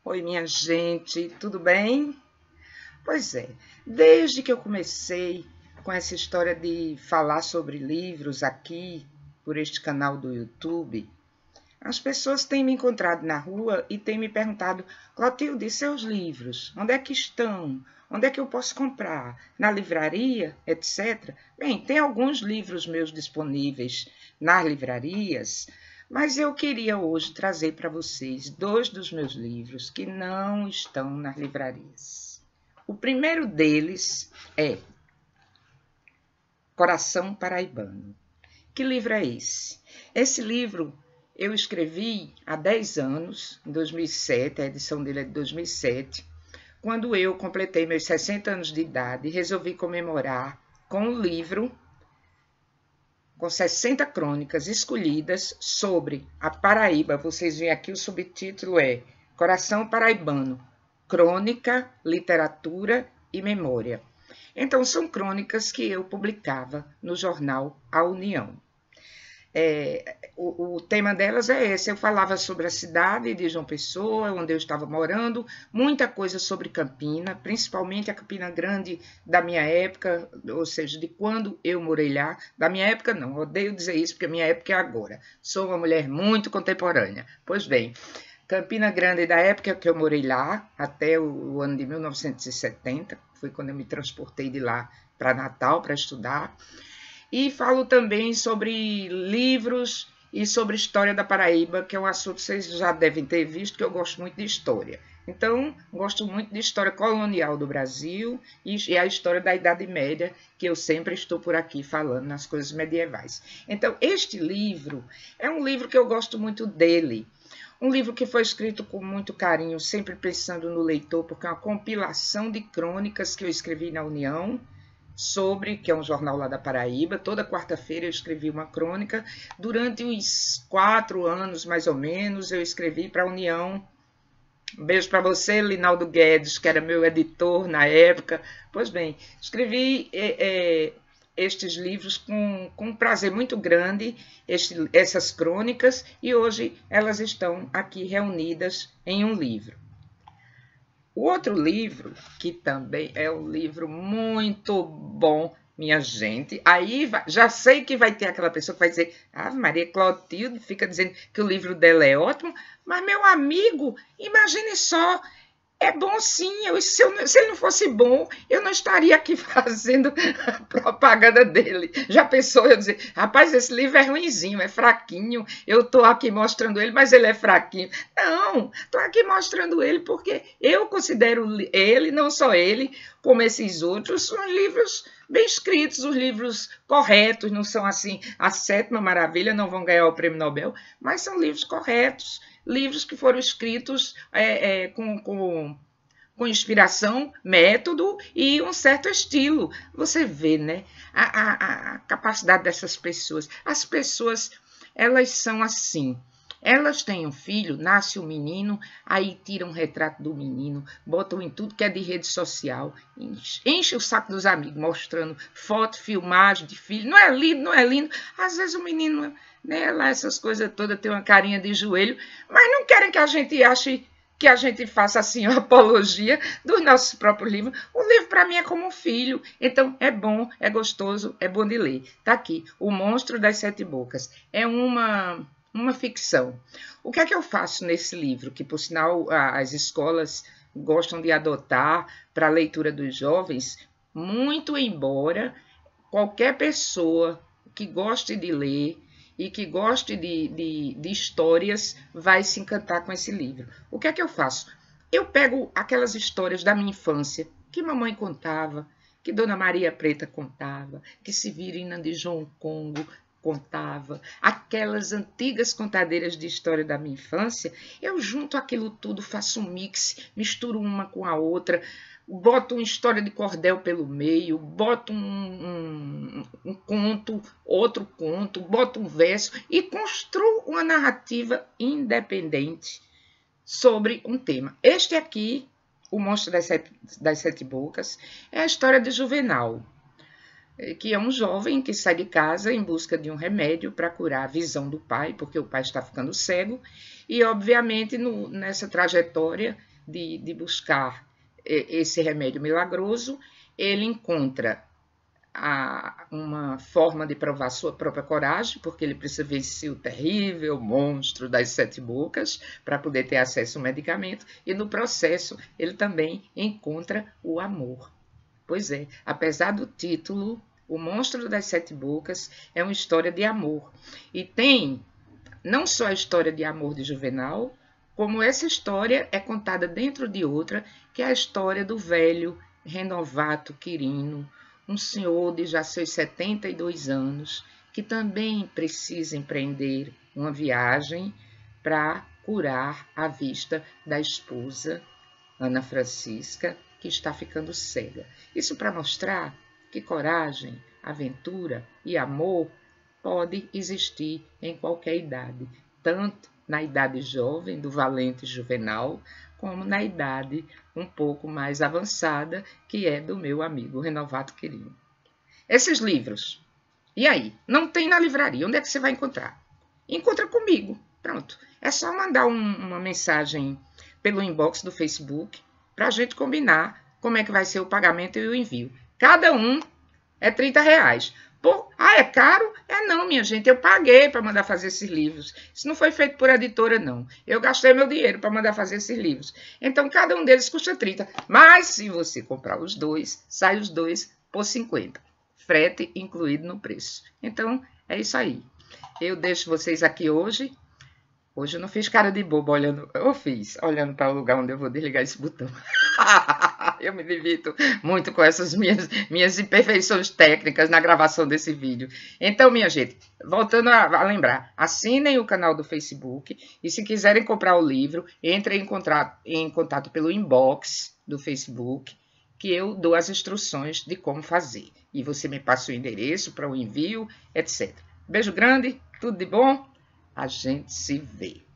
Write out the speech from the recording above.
Oi, minha gente, tudo bem? Pois é, desde que eu comecei com essa história de falar sobre livros aqui por este canal do YouTube, as pessoas têm me encontrado na rua e têm me perguntado: Clotilde, seus livros, onde é que estão? Onde é que eu posso comprar? Na livraria, etc. Bem, tem alguns livros meus disponíveis nas livrarias, mas eu queria hoje trazer para vocês dois dos meus livros que não estão nas livrarias. O primeiro deles é Coração Paraibano. Que livro é esse? Esse livro eu escrevi há 10 anos, em 2007, a edição dele é de 2007, quando eu completei meus 60 anos de idade e resolvi comemorar com um livro com 60 crônicas escolhidas sobre a Paraíba. Vocês veem aqui, o subtítulo é Coração Paraibano, Crônica, Literatura e Memória. Então, são crônicas que eu publicava no jornal A União. O tema delas é esse. Eu falava sobre a cidade de João Pessoa, onde eu estava morando, muita coisa sobre Campina, principalmente a Campina Grande da minha época, ou seja, de quando eu morei lá. Da minha época não, odeio dizer isso, porque a minha época é agora. Sou uma mulher muito contemporânea. Pois bem, Campina Grande da época que eu morei lá, até o ano de 1970, foi quando eu me transportei de lá para Natal para estudar. E falo também sobre livros e sobre história da Paraíba, que é um assunto que vocês já devem ter visto, que eu gosto muito de história. Então, gosto muito de história colonial do Brasil e a história da Idade Média, que eu sempre estou por aqui falando nas coisas medievais. Então, este livro é um livro que eu gosto muito dele. Um livro que foi escrito com muito carinho, sempre pensando no leitor, porque é uma compilação de crônicas que eu escrevi na União, que é um jornal lá da Paraíba. Toda quarta-feira eu escrevi uma crônica. Durante uns 4 anos, mais ou menos, eu escrevi para a União. Um beijo para você, Linaldo Guedes, que era meu editor na época. Pois bem, escrevi estes livros com um prazer muito grande, essas crônicas, e hoje elas estão aqui reunidas em um livro. O outro livro, que também é um livro muito bom, minha gente, aí já sei que vai ter aquela pessoa que vai dizer: ah, Maria Clotilde fica dizendo que o livro dela é ótimo, mas meu amigo, imagine só, é bom sim. Se ele não fosse bom, eu não estaria aqui fazendo propaganda dele. Já pensou eu dizer: rapaz, esse livro é ruinzinho, é fraquinho, eu estou aqui mostrando ele, mas ele é fraquinho. Não, estou aqui mostrando ele porque eu considero ele, não só ele, como esses outros, os livros bem escritos, os livros corretos. Não são assim a sétima maravilha, não vão ganhar o prêmio Nobel, mas são livros corretos, livros que foram escritos com inspiração, método e um certo estilo. Você vê, né, a capacidade dessas pessoas. As pessoas, elas são assim. Elas têm um filho, nasce um menino, aí tiram um retrato do menino, botam em tudo que é de rede social, enche o saco dos amigos, mostrando foto, filmagem de filho. Não é lindo, não é lindo. Às vezes o menino, né, lá essas coisas todas, tem uma carinha de joelho, mas não querem que a gente ache que a gente faça assim uma apologia dos nossos próprios livros. O livro para mim é como um filho, então é bom, é gostoso, é bom de ler. Está aqui, O Monstro das Sete Bocas. É uma ficção. O que é que eu faço nesse livro, que por sinal as escolas gostam de adotar para a leitura dos jovens, muito embora qualquer pessoa que goste de ler e que goste de histórias vai se encantar com esse livro. O que é que eu faço? Eu pego aquelas histórias da minha infância que mamãe contava, que Dona Maria Preta contava, que Severina de João Congo contava, aquelas antigas contadeiras de história da minha infância. Eu junto aquilo tudo, faço um mix, misturo uma com a outra, boto uma história de cordel pelo meio, boto um conto, outro conto, boto um verso e construo uma narrativa independente sobre um tema. Este aqui, O Monstro das Sete Bocas, é a história de Juvenal, que é um jovem que sai de casa em busca de um remédio para curar a visão do pai, porque o pai está ficando cego, e obviamente nessa trajetória de buscar esse remédio milagroso, ele encontra uma forma de provar sua própria coragem, porque ele precisa vencer o terrível monstro das 7 bocas para poder ter acesso ao medicamento, e no processo ele também encontra o amor. Pois é, apesar do título, O Monstro das 7 Bocas é uma história de amor, e tem não só a história de amor de Juvenal, como essa história é contada dentro de outra, que é a história do velho Renovato Quirino, um senhor de já seus 72 anos, que também precisa empreender uma viagem para curar a vista da esposa, Ana Francisca, que está ficando cega. Isso para mostrar que coragem, aventura e amor pode existir em qualquer idade, tanto na idade jovem do valente Juvenal, como na idade um pouco mais avançada, que é do meu amigo Renovato Quirino. Esses livros, e aí? Não tem na livraria, onde é que você vai encontrar? Encontra comigo, pronto. É só mandar uma mensagem pelo inbox do Facebook para a gente combinar como é que vai ser o pagamento e o envio. Cada um é R$30. É caro? Não, minha gente, eu paguei para mandar fazer esses livros. Isso não foi feito por editora, não. Eu gastei meu dinheiro para mandar fazer esses livros. Então, cada um deles custa 30. Mas, se você comprar os dois, sai os dois por 50. Frete incluído no preço. Então, é isso aí. Eu deixo vocês aqui hoje. Hoje eu não fiz cara de bobo olhando. Eu fiz, olhando para o lugar onde eu vou desligar esse botão. Eu me divirto muito com essas minhas imperfeições técnicas na gravação desse vídeo. Então, minha gente, voltando a lembrar, assinem o canal do Facebook e se quiserem comprar o livro, entrem em contato pelo inbox do Facebook, que eu dou as instruções de como fazer. E você me passa o endereço para o envio, etc. Beijo grande, tudo de bom? A gente se vê.